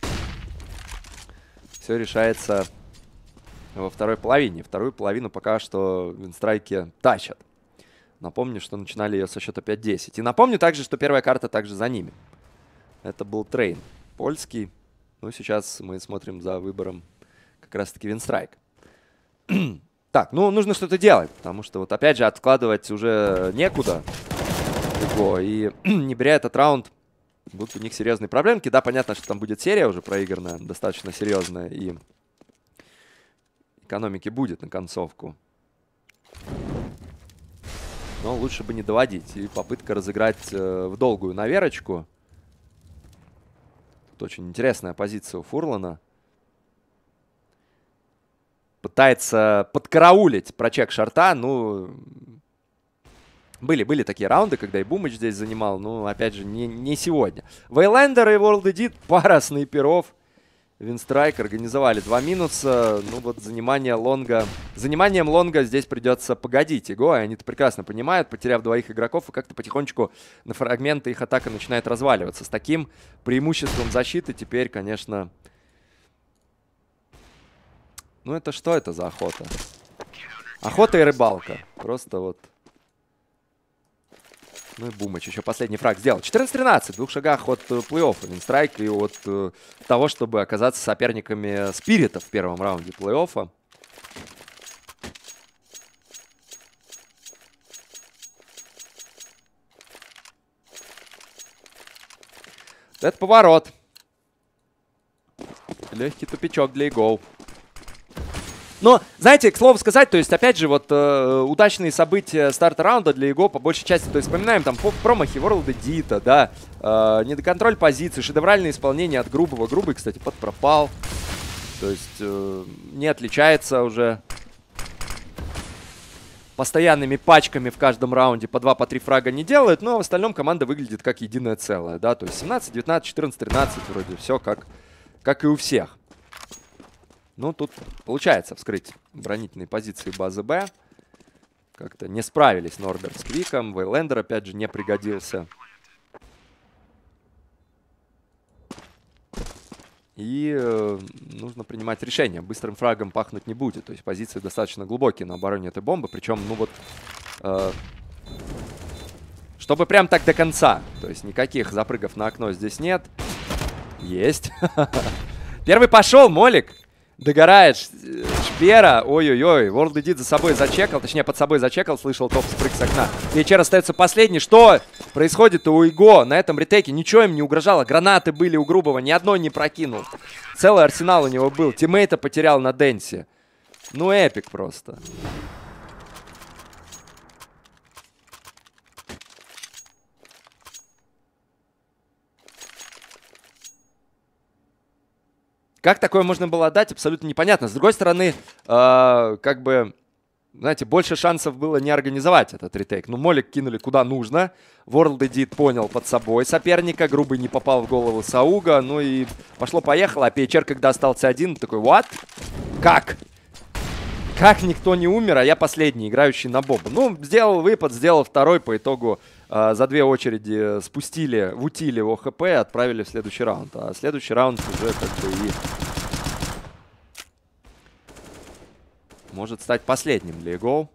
все решается во второй половине. Вторую половину пока что Винстрайки тащат. Напомню, что начинали ее со счета 5-10. И напомню также, что первая карта также за ними. Это был Трейн польский. Ну, сейчас мы смотрим за выбором как раз-таки Винстрайк. Так, ну, нужно что-то делать, потому что вот опять же откладывать уже некуда. И не беря этот раунд, будут у них серьезные проблемки. Да, понятно, что там будет серия уже проигранная, достаточно серьезная, и экономики будет на концовку. Но лучше бы не доводить. И попытка разыграть в долгую на Верочку. Тут очень интересная позиция у Фурлана. Пытается подкараулить прочек шарта, ну... Были такие раунды, когда и Бумыч здесь занимал, но, опять же, не сегодня. Вейлендер и World Edit, пара снайперов. Винстрайк организовали 2 минуса. Ну вот заниманием лонга здесь придется погодить. ИГО, они это прекрасно понимают, потеряв 2 игроков, и как-то потихонечку на фрагменты их атака начинает разваливаться. С таким преимуществом защиты теперь, конечно... Ну это что это за охота? Охота и рыбалка. Просто вот... Ну и Бумыч еще последний фраг сделал. 14-13, в 2 шагах от плей-оффа Винстрайк и от того, чтобы оказаться соперниками Спирита в первом раунде плей-оффа. Это поворот. Легкий тупичок для Ego. Но, знаете, к слову сказать, то есть, опять же, вот удачные события старта раунда для Ego по большей части, то есть, вспоминаем там промахи World Edit, да, недоконтроль позиций, шедевральное исполнение от Грубого. Грубый, кстати, подпропал. То есть, не отличается уже постоянными пачками в каждом раунде, по 2, по 3 фрага не делает, но в остальном команда выглядит как единое целое, да, то есть 17, 19, 14, 13 вроде все как и у всех. Ну, тут получается вскрыть оборонительные позиции базы Б. Как-то не справились Норберт с Квиком, Вейлендер опять же не пригодился. И нужно принимать решение. Быстрым фрагом пахнуть не будет. То есть позиции достаточно глубокие на обороне этой бомбы. Причем, ну вот, чтобы прям так до конца. То есть никаких запрыгов на окно здесь нет. Есть. Первый пошел, Молик. Догорает Шпера. Ой-ой-ой. World Edit за собой зачекал. Точнее, под собой зачекал. Слышал топ-спрыг с окна. Вечер остается последний. Что происходит у Иго на этом ретейке? Ничего им не угрожало. Гранаты были у Грубого. Ни одной не прокинул. Целый арсенал у него был. Тиммейта потерял на Денсе. Ну, эпик просто. Как такое можно было отдать, абсолютно непонятно. С другой стороны, как бы, знаете, больше шансов было не организовать этот ретейк. Ну, Молик кинули куда нужно. World Edit понял под собой соперника. Грубый не попал в голову Сауга. Ну и пошло-поехало. А PHR, когда остался один, такой, what? Как? Как никто не умер, а я последний, играющий на бомбу? Ну, сделал выпад, сделал второй. По итогу за 2 очереди спустили, вутили его ХП и отправили в следующий раунд. А следующий раунд уже как бы и может стать последним для Ego.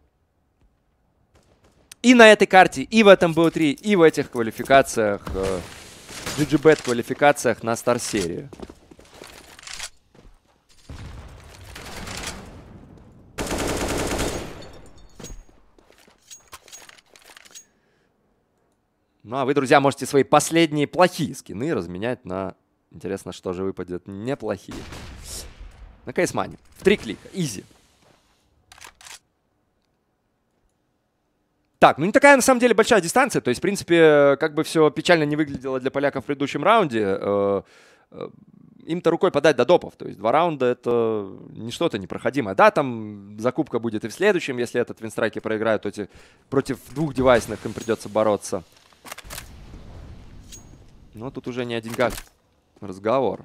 И на этой карте, и в этом BO3, и в этих квалификациях, GGBet квалификациях на Стар-серии. Ну, а вы, друзья, можете свои последние плохие скины разменять на... Интересно, что же выпадет неплохие. На CS Money. В 3 клика. Изи. Так, ну не такая, на самом деле, большая дистанция. То есть, в принципе, как бы все печально не выглядело для поляков в предыдущем раунде, им-то рукой подать до допов. То есть 2 раунда — это не что-то непроходимое. Да, там закупка будет и в следующем. Если этот Винстрайки проиграют, то против 2 девайсных им придется бороться. Но тут уже не о деньгах разговор.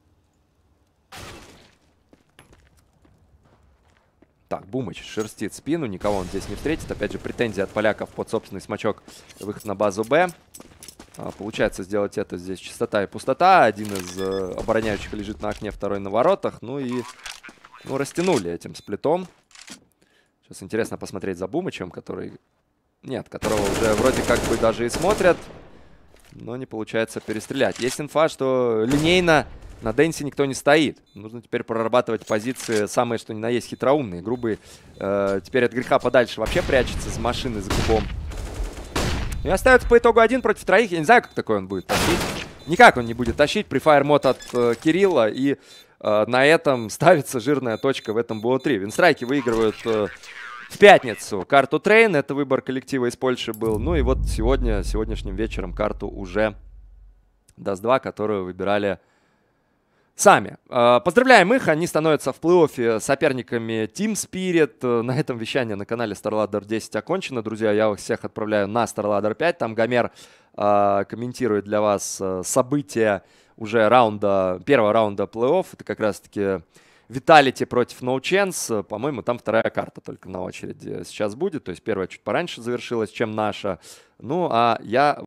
Так, Бумыч шерстит спину, никого он здесь не встретит. Опять же, претензии от поляков под собственный смачок, выход на базу Б. Получается сделать это здесь чистота и пустота. Один из обороняющих лежит на окне, второй на воротах. Ну и растянули этим сплитом. Сейчас интересно посмотреть за Бумычем, который... Нет, которого уже вроде как бы даже и смотрят. Но не получается перестрелять. Есть инфа, что линейно на Денсе никто не стоит. Нужно теперь прорабатывать позиции самые, что ни на есть, хитроумные. Грубые теперь от греха подальше вообще прячется с машины, с губом. И остается по итогу 1 против 3. Я не знаю, как такой он будет тащить. Никак он не будет тащить. Префайр мод от Кирилла. И на этом ставится жирная точка в этом BO3. Винстрайки выигрывают... В пятницу карту Трейн, это выбор коллектива из Польши был. Ну и вот сегодняшним вечером карту уже Dust 2, которую выбирали сами. Поздравляем их, они становятся в плей-оффе соперниками Team Spirit. На этом вещание на канале StarLadder 10 окончено. Друзья, я вас всех отправляю на StarLadder 5. Там Гомер комментирует для вас события уже первого раунда плей-офф. Это как раз-таки... Vitality против No Chance. По-моему, там 2-я карта только на очереди сейчас будет. То есть первая чуть пораньше завершилась, чем наша. Ну, а я...